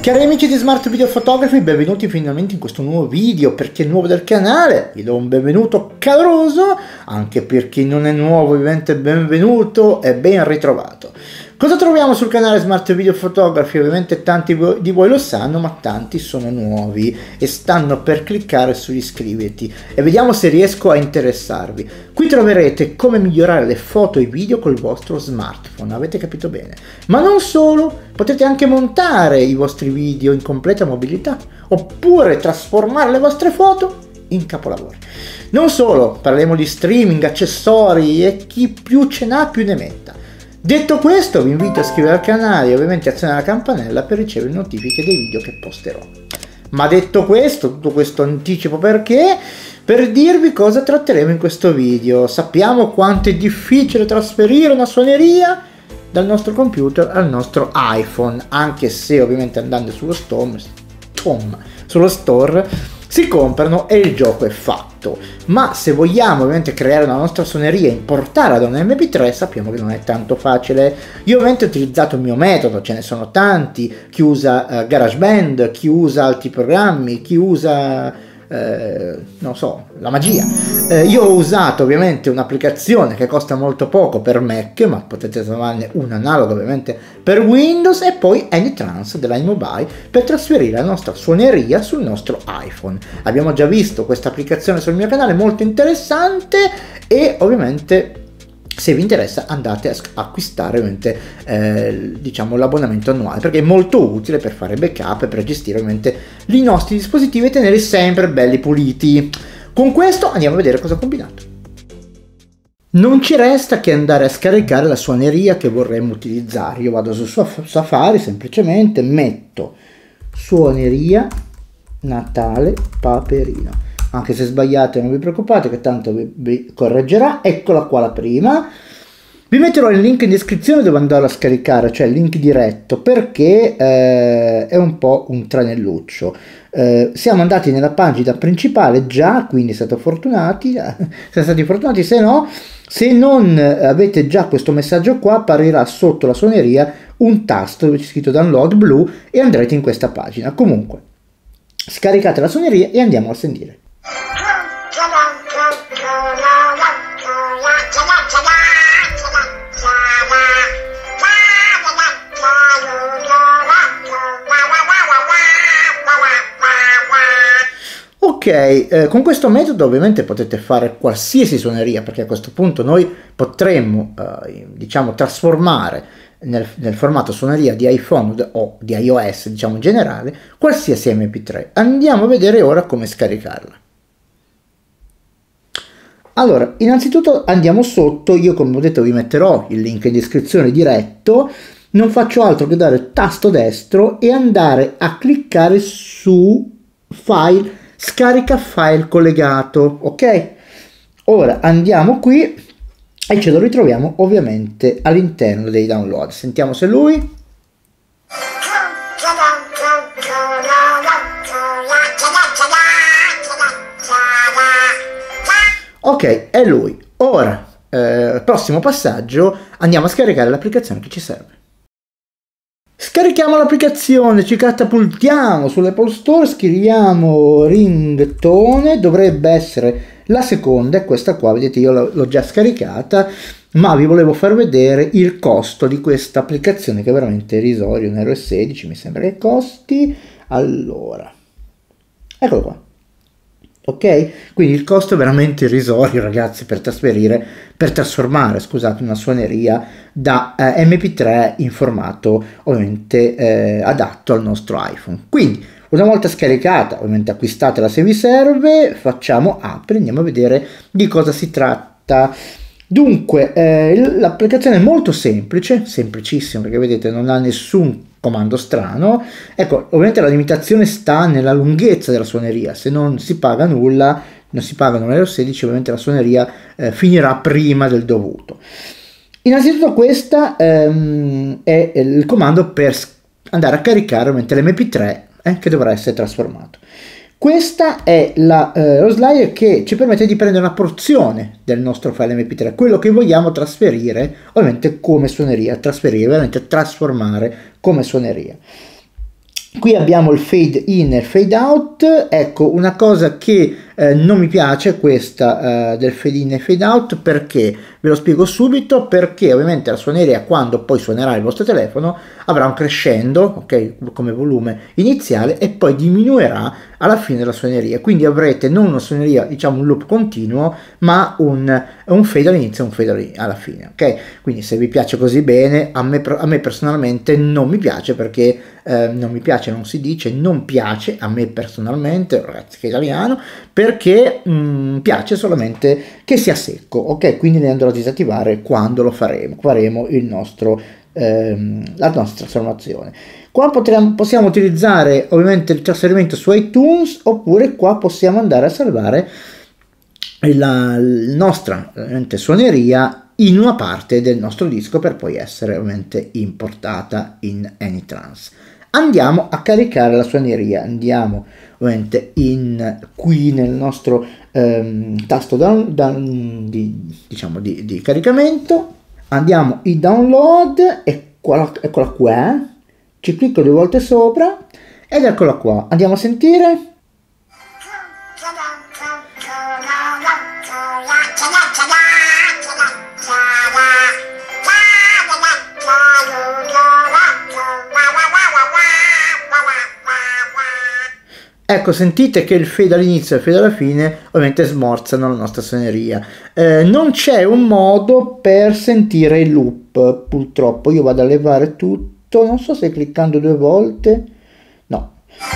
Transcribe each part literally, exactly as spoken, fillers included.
Cari amici di Smart Video Photography, benvenuti finalmente in questo nuovo video. Per chi è nuovo del canale vi do un benvenuto caloroso, anche per chi non è nuovo ovviamente benvenuto e ben ritrovato. Cosa troviamo sul canale Smart Video Photography? Ovviamente tanti di voi lo sanno, ma tanti sono nuovi e stanno per cliccare su iscriviti e vediamo se riesco a interessarvi. Qui troverete come migliorare le foto e i video col vostro smartphone, avete capito bene? Ma non solo, potete anche montare i vostri video in completa mobilità oppure trasformare le vostre foto in capolavori. Non solo, parleremo di streaming, accessori e chi più ce n'ha più ne metta. Detto questo, vi invito a iscrivervi al canale e ovviamente azionare la campanella per ricevere notifiche dei video che posterò. Ma detto questo, tutto questo anticipo perché? Per dirvi cosa tratteremo in questo video. Sappiamo quanto è difficile trasferire una suoneria dal nostro computer al nostro iPhone, anche se ovviamente andando sullo store, sullo store si comprano e il gioco è fatto. Ma se vogliamo ovviamente creare una nostra suoneria e importarla da un M P tre, sappiamo che non è tanto facile. Io ovviamente ho utilizzato il mio metodo, ce ne sono tanti, chi usa uh, GarageBand, chi usa altri programmi, chi usa Eh, non so, la magia. Eh, io ho usato ovviamente un'applicazione che costa molto poco per Mac, ma potete trovarne un analogo ovviamente per Windows, e poi Anytrans della iMobile per trasferire la nostra suoneria sul nostro iPhone. Abbiamo già visto questa applicazione sul mio canale, molto interessante, e ovviamente se vi interessa andate a acquistare ovviamente eh, diciamo l'abbonamento annuale, perché è molto utile per fare backup e per gestire ovviamente i nostri dispositivi e tenerli sempre belli puliti. Con questo andiamo a vedere cosa ho combinato. Non ci resta che andare a scaricare la suoneria che vorremmo utilizzare. Io vado su Safari, semplicemente metto suoneria Natale Paperino. Anche se sbagliate non vi preoccupate che tanto vi, vi correggerà. Eccola qua la prima. Vi metterò il link in descrizione dove andarla a scaricare, cioè il link diretto, perché eh, è un po' un tranelluccio. Eh, siamo andati nella pagina principale già, quindi siete fortunati, siete stati fortunati. Se no, se non avete già questo messaggio qua, apparirà sotto la suoneria un tasto dove c'è scritto download blu e andrete in questa pagina. Comunque, scaricate la suoneria e andiamo a sentire. Ok, eh, con questo metodo ovviamente potete fare qualsiasi suoneria, perché a questo punto noi potremmo eh, diciamo trasformare nel, nel formato suoneria di iPhone o di iOS, diciamo in generale, qualsiasi M P tre. Andiamo a vedere ora come scaricarla. Allora, innanzitutto andiamo sotto. Io, come ho detto, vi metterò il link in descrizione diretto. Non faccio altro che dare tasto destro e andare a cliccare su file, scarica file collegato, ok? Ora andiamo qui e ce lo ritroviamo ovviamente all'interno dei download. Sentiamo se è lui. Ok, è lui. Ora, eh, prossimo passaggio, andiamo a scaricare l'applicazione che ci serve. Scarichiamo l'applicazione, ci catapultiamo sull'Apple Store, scriviamo ringtone, dovrebbe essere la seconda, è questa qua, vedete io l'ho già scaricata, ma vi volevo far vedere il costo di questa applicazione che è veramente irrisorio, un euro e sedici mi sembra che costi. Allora, eccolo qua. Ok, quindi il costo è veramente irrisorio, ragazzi, per trasferire, per trasformare, scusate, una suoneria da eh, M P tre in formato ovviamente eh, adatto al nostro iPhone. Quindi, una volta scaricata, ovviamente acquistatela se vi serve, facciamo apri, andiamo a vedere di cosa si tratta. Dunque, eh, l'applicazione è molto semplice, semplicissima, perché vedete non ha nessun comando strano. Ecco, ovviamente la limitazione sta nella lunghezza della suoneria. Se non si paga nulla, non si pagano un euro e sedici, ovviamente la suoneria eh, finirà prima del dovuto. Innanzitutto questa ehm, è il comando per andare a caricare ovviamente l'M P tre eh, che dovrà essere trasformato. Questa è la, eh, lo slider che ci permette di prendere una porzione del nostro file M P tre, quello che vogliamo trasferire ovviamente come suoneria, trasferire, veramente trasformare come suoneria. Qui abbiamo il fade in e il fade out. Ecco, una cosa che eh, non mi piace questa eh, del fade in e fade out, perché ve lo spiego subito, perché ovviamente la suoneria, quando poi suonerà il vostro telefono, avrà un crescendo, ok, come volume iniziale, e poi diminuirà alla fine della suoneria, quindi avrete non una suoneria, diciamo un loop continuo, ma un, un fade all'inizio e un fade alla fine, ok? Quindi se vi piace così bene, a me, a me personalmente non mi piace, perché eh, non mi piace, non si dice, non piace a me personalmente, ragazzi, che è italiano, perché mh, piace solamente che sia secco, ok? Quindi ne andrò a disattivare quando lo faremo, faremo il nostro, ehm, la nostra trasformazione. Qua potremo, possiamo utilizzare ovviamente il trasferimento su iTunes, oppure qua possiamo andare a salvare la, la nostra ovviamente suoneria in una parte del nostro disco, per poi essere ovviamente importata in Anytrans. Andiamo a caricare la suoneria, andiamo ovviamente in, qui nel nostro ehm, tasto down, down, di, diciamo di, di caricamento, andiamo in download, eccola, eccola qua, ci clicco due volte sopra ed eccola qua, andiamo a sentire. Ecco, sentite che il fade all'inizio e il fade alla fine ovviamente smorzano la nostra suoneria. Eh, non c'è un modo per sentire il loop, purtroppo. Io vado a levare tutto, non so se cliccando due volte, no.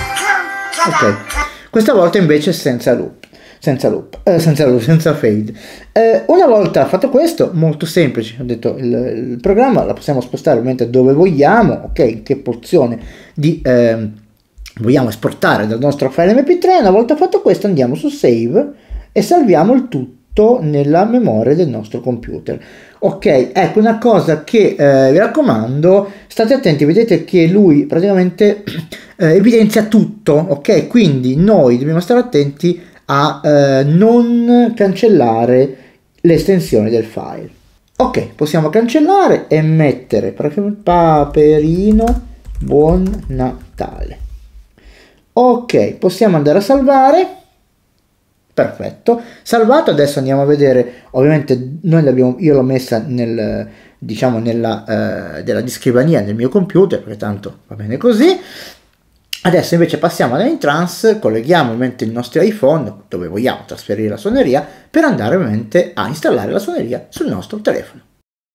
Ok, questa volta invece senza loop, senza loop, eh, senza loop, senza fade. Eh, una volta fatto questo, molto semplice, ho detto il, il programma la possiamo spostare ovviamente dove vogliamo, ok, in che porzione di... Eh, vogliamo esportare dal nostro file M P tre. Una volta fatto questo andiamo su save e salviamo il tutto nella memoria del nostro computer. Ok, ecco una cosa che eh, vi raccomando, state attenti, vedete che lui praticamente eh, evidenzia tutto, ok? Quindi noi dobbiamo stare attenti a eh, non cancellare l'estensione del file. Ok, possiamo cancellare e mettere Paperino Buon Natale. Ok, possiamo andare a salvare. Perfetto, salvato. Adesso andiamo a vedere, ovviamente noi l'abbiamo, io l'ho messa nel, diciamo nella eh, della di scrivania del mio computer, perché tanto va bene così. Adesso invece passiamo ad Anytrans, colleghiamo ovviamente il nostro iPhone dove vogliamo trasferire la suoneria, per andare ovviamente a installare la suoneria sul nostro telefono.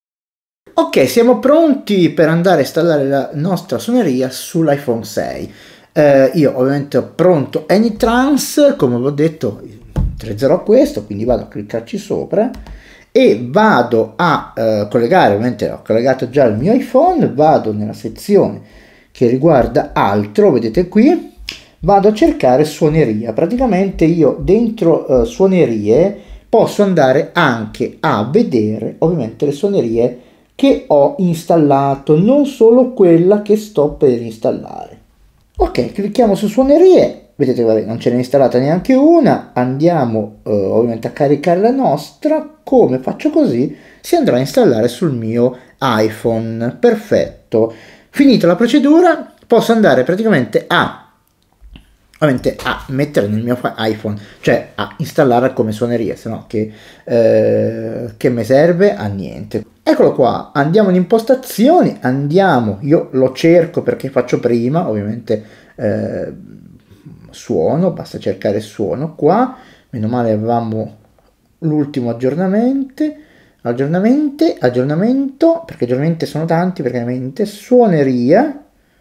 Ok, siamo pronti per andare a installare la nostra suoneria sull'iPhone sei. Eh, io ovviamente ho pronto Anytrans, come vi ho detto utilizzerò questo, quindi vado a cliccarci sopra e vado a eh, collegare, ovviamente ho collegato già il mio iPhone, vado nella sezione che riguarda altro, vedete qui, vado a cercare suoneria. Praticamente io dentro eh, suonerie posso andare anche a vedere ovviamente le suonerie che ho installato, non solo quella che sto per installare. Ok, clicchiamo su suonerie, vedete vabbè, non ce n'è installata neanche una, andiamo eh, ovviamente a caricare la nostra. Come faccio così si andrà a installare sul mio iPhone. Perfetto, finita la procedura posso andare praticamente a ovviamente a mettere nel mio iPhone, cioè a installare come suoneria, se no che, eh, che mi serve a niente. Eccolo qua, andiamo in impostazioni, andiamo, io lo cerco perché faccio prima, ovviamente eh, suono, basta cercare suono qua, meno male avevamo l'ultimo aggiornamento, aggiornamento, aggiornamento, perché aggiornamenti sono tanti, praticamente suoneria.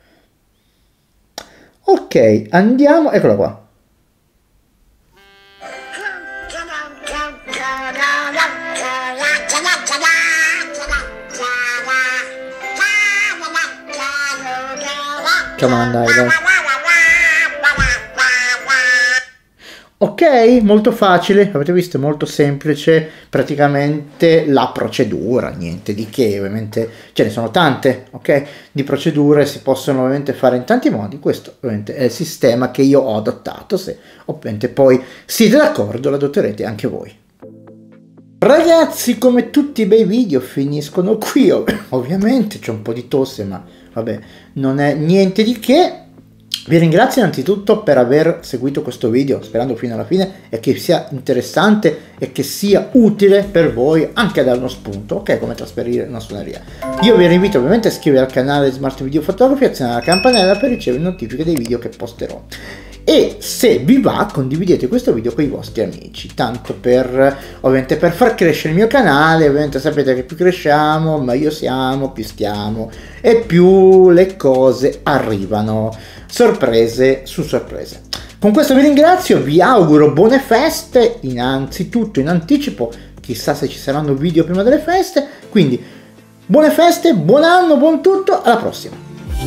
Ok, andiamo, eccola qua. Facciamo andare, dai. Ok, molto facile, avete visto, molto semplice praticamente la procedura, niente di che, ovviamente ce ne sono tante, ok, di procedure, si possono ovviamente fare in tanti modi. Questo ovviamente è il sistema che io ho adottato, se ovviamente poi siete d'accordo lo adotterete anche voi. Ragazzi, come tutti i bei video finiscono qui, ovviamente c'è un po' di tosse, ma vabbè, non è niente di che. Vi ringrazio innanzitutto per aver seguito questo video, sperando fino alla fine e che sia interessante e che sia utile per voi anche a dare uno spunto, ok, come trasferire una suoneria. Io vi invito ovviamente a iscrivervi al canale Smart Video Photography e azionare la campanella per ricevere notifiche dei video che posterò. E se vi va, condividete questo video con i vostri amici, tanto per ovviamente per far crescere il mio canale. Ovviamente sapete che più cresciamo, meglio siamo, più stiamo e più le cose arrivano, sorprese su sorprese. Con questo vi ringrazio, vi auguro buone feste, innanzitutto in anticipo, chissà se ci saranno video prima delle feste, quindi buone feste, buon anno, buon tutto, alla prossima!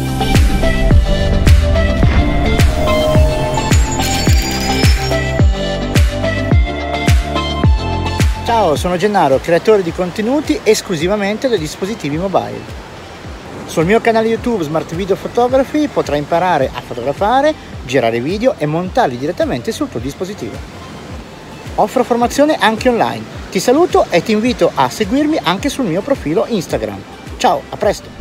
Ciao, sono Gennaro, creatore di contenuti esclusivamente dei dispositivi mobile. Sul mio canale YouTube Smart Video Photography potrai imparare a fotografare, girare video e montarli direttamente sul tuo dispositivo. Offro formazione anche online. Ti saluto e ti invito a seguirmi anche sul mio profilo Instagram. Ciao, a presto!